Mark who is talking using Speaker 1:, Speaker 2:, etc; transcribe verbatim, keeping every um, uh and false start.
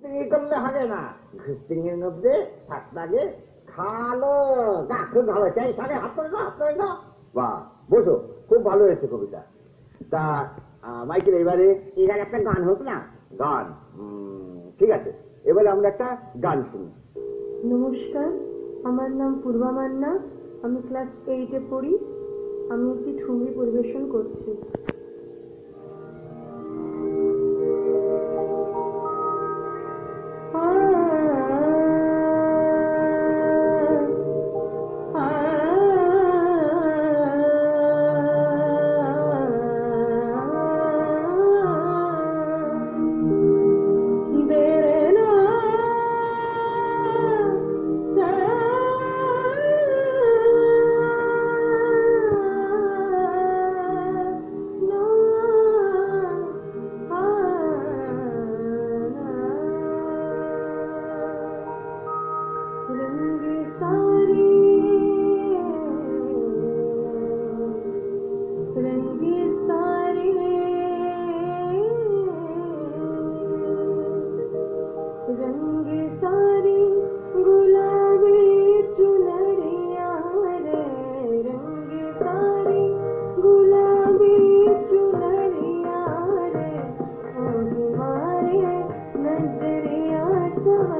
Speaker 1: ঘুষটিঙি করলে হবে না, ঘুষটিঙির মধ্যে থাক লাগে খালো গা, খুব ভালো চাই সাড়ে হাত করে দাও, হাত করে দাও। বাহ, বসো, খুব ভালো হয়েছে কবিতা। তা মাইকেল, এবারে এবার একটা গান হোক না? গান? ঠিক আছে, এবারে আমরা একটা গান শুনি।
Speaker 2: নমস্কার, আমার নাম পূর্বা মান্না, আমি ক্লাস এইটে পড়ি। আমি একটি ঠুংরি পরিবেশন করছি। नजरिया